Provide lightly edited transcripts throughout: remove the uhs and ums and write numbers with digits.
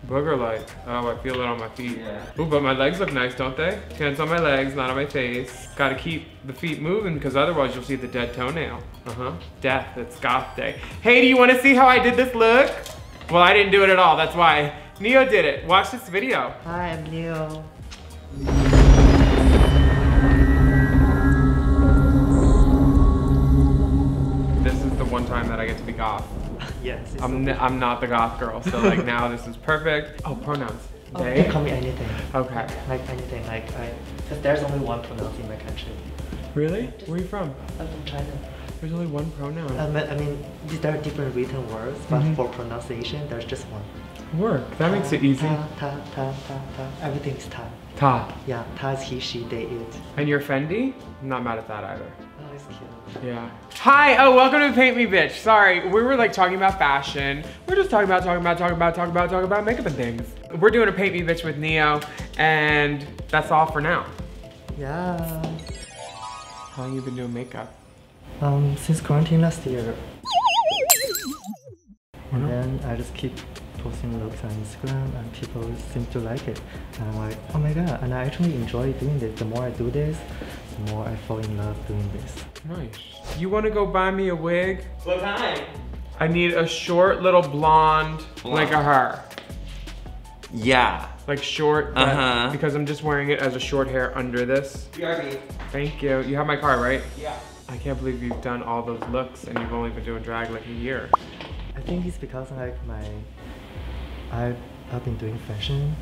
Booger-like. Oh, I feel it on my feet. Yeah. Ooh, but my legs look nice, don't they? Hands on my legs, not on my face. Gotta keep the feet moving because otherwise you'll see the dead toenail. Death, it's goth day. Hey, do you wanna see how I did this look? Well, I didn't do it at all, that's why. Neo did it. Watch this video. Hi, I'm Neo. This is the one time that I get to be goth. Yes. I'm not the goth girl, so like now this is perfect. Oh, pronouns. You They? can call me anything. Okay. Like anything. Because there's only one pronoun in my country. Really? Where are you from? I'm from China. There's only one pronoun. I mean, there are different written words, but for pronunciation, there's just one. Work. That makes it easy. Ta. Everything is ta. Ta. Yeah, ta is he, she, they, it. And you're Fendi? I'm not mad at that either. Oh, it's cute. Yeah. Hi, oh, welcome to Paint Me Bitch. Sorry, we were like talking about fashion. We're just talking about makeup and things. We're doing a Paint Me Bitch with Neo, and that's all for now. Yeah. How long you been doing makeup? Since quarantine last year. And then I just keep posting looks on Instagram and people seem to like it. And I'm like, oh my god, and I actually enjoy doing this. The more I do this, the more I fall in love doing this. Nice. You wanna go buy me a wig? What kind? I need a short little blonde. Like a her. Yeah. Like short, because I'm just wearing it as a short hair under this. BRB. Thank you. You have my card, right? Yeah. I can't believe you've done all those looks and you've only been doing drag like a year. I think it's because like I've been doing fashion,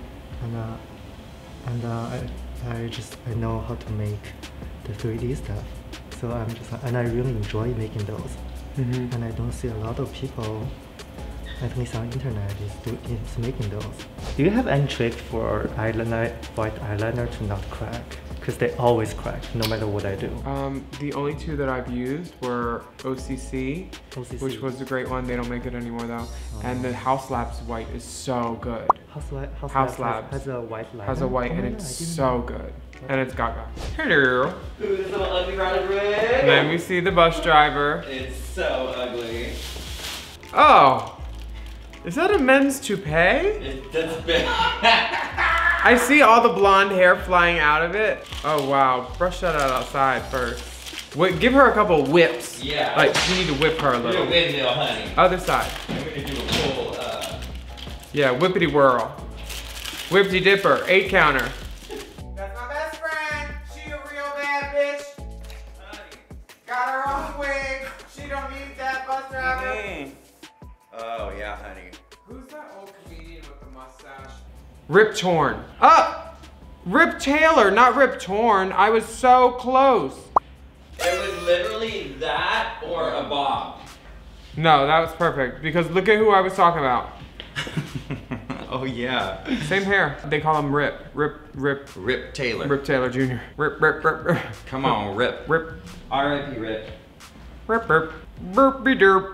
and I know how to make the 3D stuff. So I'm just and I really enjoy making those. And I don't see a lot of people, at least on internet, is making those. Do you have any trick for eyeliner, white eyeliner to not crack? Because they always crack, no matter what I do. The only two that I've used were OCC, which was a great one. They don't make it anymore though. And the House Labs white is so good. House Labs has a white liner? Has a white and it's so good. And it's Gaga. Hello. Ooh, this little ugly riding rig. Let me see the bus driver. It's so ugly. Oh, is that a men's toupee? That's big. I see all the blonde hair flying out of it. Oh wow, brush that out outside first. Wait, give her a couple whips. Yeah. Like, you need to whip her a Do little. a windmill, honey. Other side. I'm gonna do a full, Yeah, whippity whirl. Whippity dipper, 8 counter. That's my best friend. She a real bad bitch. Got her own wig. She don't need that bus driver. Oh yeah, honey. Who's that old comedian with the mustache? Rip Torn. Ah! Rip Taylor, not Rip Torn. I was so close. It was literally that or a bob. No, that was perfect because look at who I was talking about. Oh yeah. Same hair. They call him Rip. Rip Taylor. Rip Taylor Jr. Rip. Come on, Rip. R.I.P. Rip. Rip. Burpy derp.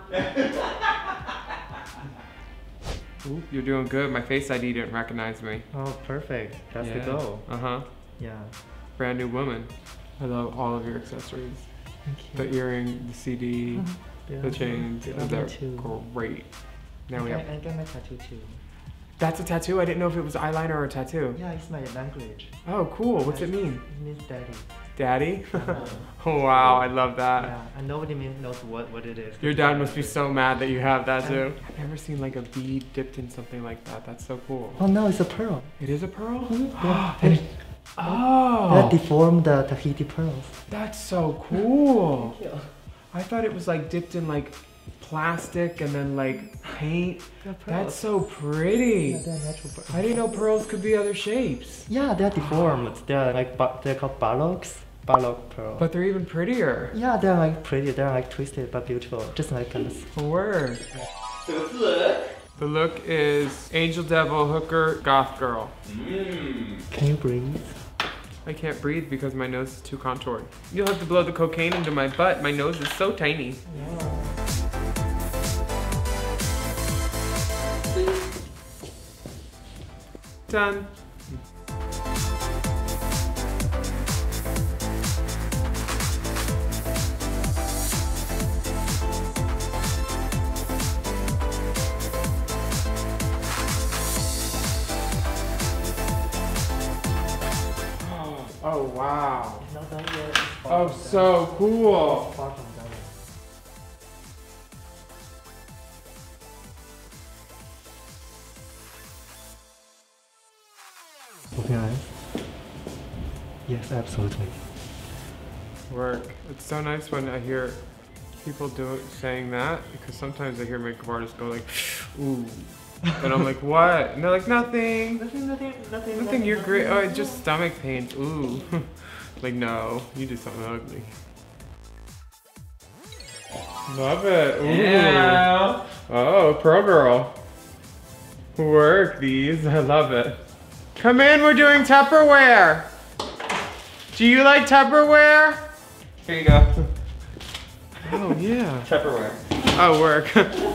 Ooh, you're doing good. My Face ID didn't recognize me. Oh, perfect. That's the goal. Yeah. Brand new woman. I love all of your accessories. Thank you. The earring, the CD, Yeah. the chains. They're great. Now we have. I got my tattoo too. That's a tattoo? I didn't know if it was eyeliner or a tattoo. Yeah, it's my language. Oh, cool. What's it mean? It means daddy. Daddy? Oh, wow, I love that. Yeah, and nobody knows what it is. Your dad must be so mad that you have that too. I've never seen like a bead dipped in something like that. That's so cool. Oh no, it's a pearl. It is a pearl? Yeah. Oh! That deformed the Tahiti pearls. That's so cool. Thank you. I thought it was like dipped in like plastic and then like paint. That's so pretty. Yeah, they're natural pearls. I didn't know pearls could be other shapes. Yeah, they're deformed. They're like they're called baloks. Balok pearl. But they're even prettier. Yeah, they're like pretty. They're like twisted but beautiful, just like us. Word. So what's the look? The look is Angel Devil, Hooker, Goth Girl. Can you breathe? I can't breathe because my nose is too contoured. You'll have to blow the cocaine into my butt. My nose is so tiny. Yeah. Done. Oh, wow. It's not done yet. It's far Oh, from so done. cool. It's far from done. Looking nice? Yes, absolutely. Work. It's so nice when I hear people saying that, because sometimes I hear makeup artists go like, ooh. And I'm like, what? And they're like, nothing. Nothing, you're great. Oh, it's just stomach pain. Ooh. Like, no, you did something ugly. Love it. Ooh. Yeah. Oh, pro girl. Work these. I love it. Come in, we're doing Tupperware. Do you like Tupperware? Here you go. Oh, yeah. Tupperware. Oh, work.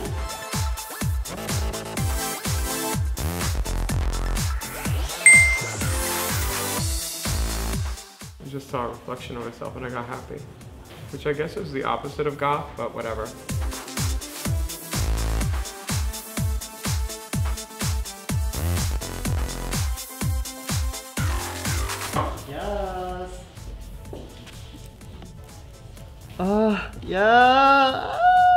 I just saw a reflection of myself and I got happy. Which I guess is the opposite of goth, but whatever. Yes. Yeah.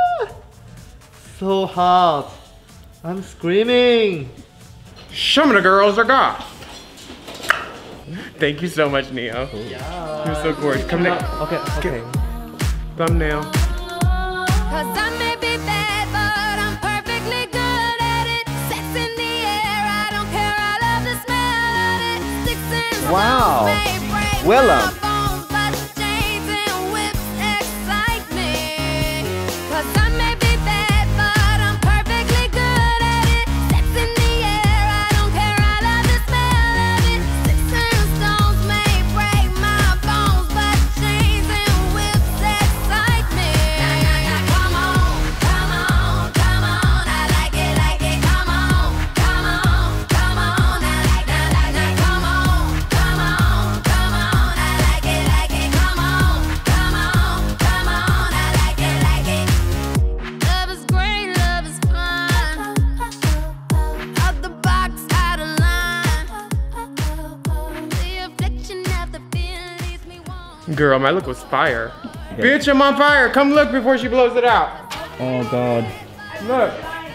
So hot. I'm screaming. Some of the girls are goth. Thank you so much, Neo. Yeah. You're so gorgeous. Come down. Okay. Thumbnail. Cause I may be bad, but I'm perfectly good at it. Sex in the air, I don't care, I love the smell of it. Sticks and Wow. stones may break Willa. my bones, but chains and whips excite me. Cause I may be bad, but I'm perfectly good at it. Sex in the air, I don't care, I love the smell of it. Sticks and stones may break my bones, but chains and whips excite me. Come on, come on, come on, I like it, come on, come on, come on, I like it, come on, come on, come on, I like it, come on, come on, come on, I like it. Love is great, love is fun. Out the box, out of line. The affliction of the feeling leaves me warm. Girl, my look was fire. Bitch, I'm on fire. Come look before she blows it out. Oh God. Look.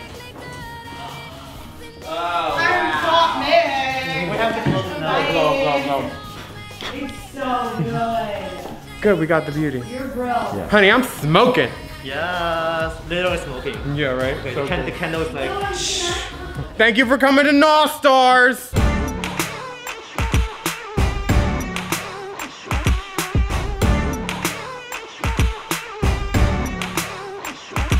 We have to close it now. It's so good. Good, we got the beauty. Your grill. Honey, I'm smoking. Yes. Literally smoking. Yeah, right? Okay, So the cool. candle is like. Thank you for coming to North Stars.